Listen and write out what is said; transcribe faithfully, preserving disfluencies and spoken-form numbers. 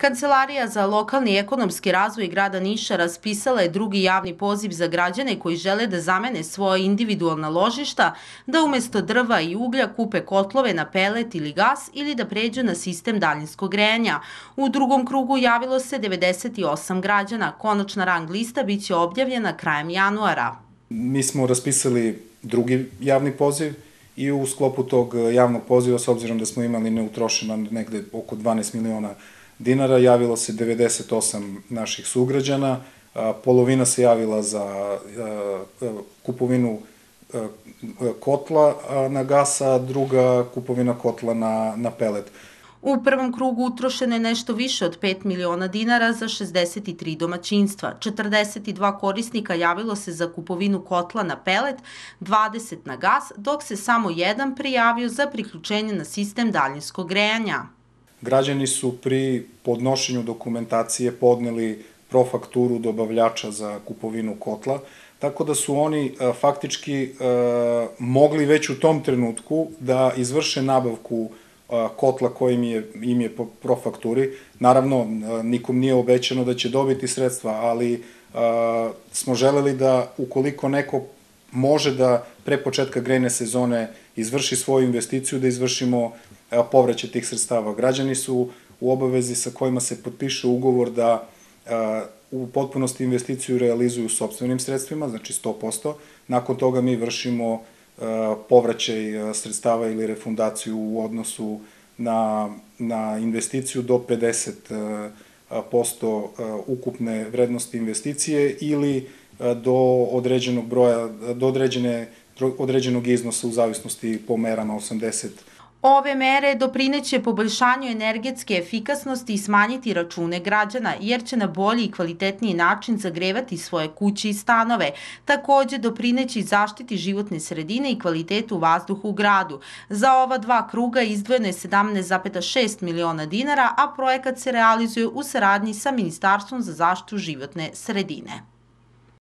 Kancelarija za lokalni i ekonomski razvoj grada Niša raspisala je drugi javni poziv za građane koji žele da zamene svoje individualna ložišta, da umesto drva i uglja kupe kotlove na pelet ili gas ili da pređu na sistem daljinskog grejanja. U drugom krugu javilo se devedeset osam građana. Konačna rang lista biće objavljena krajem januara. Mi smo raspisali drugi javni poziv i u sklopu tog javnog poziva, s obzirom da smo imali neutrošeno negde oko dvanaest miliona dinara, javilo se devedeset osam naših sugrađana, polovina se javila za kupovinu kotla na gas, a druga kupovina kotla na pelet. U prvom krugu utrošeno je nešto više od pet miliona dinara za šezdeset tri domaćinstva. četrdeset dva korisnika javilo se za kupovinu kotla na pelet, dvadeset na gas, dok se samo jedan prijavio za priključenje na sistem daljinskog grejanja. Građani su pri podnošenju dokumentacije podneli profakturu dobavljača za kupovinu kotla, tako da su oni faktički mogli već u tom trenutku da izvrše nabavku kotla koji im je po profakturi. Naravno, nikom nije obećano da će dobiti sredstva, ali smo želeli da ukoliko neko može da pre početka grejne sezone izvrši svoju investiciju, da izvršimo povraćaj tih sredstava. Građani su u obavezi sa kojima se potpiše ugovor da u potpunosti investiciju realizuju sopstvenim sredstvima, znači sto posto. Nakon toga mi vršimo povraćaj sredstava ili refundaciju u odnosu na investiciju do pedeset posto ukupne vrednosti investicije ili do određenog broja, do određenog iznosa u zavisnosti po merama osamdeset. Ove mere doprineće poboljšanju energetske efikasnosti i smanjiti račune građana, jer će na bolji i kvalitetniji način zagrevati svoje kuće i stanove. Takođe doprineće i zaštiti životne sredine i kvalitetu vazduha u gradu. Za ova dva kruga izdvojeno je sedamnaest zarez šest miliona dinara, a projekat se realizuje u saradnji sa Ministarstvom za zaštitu životne sredine.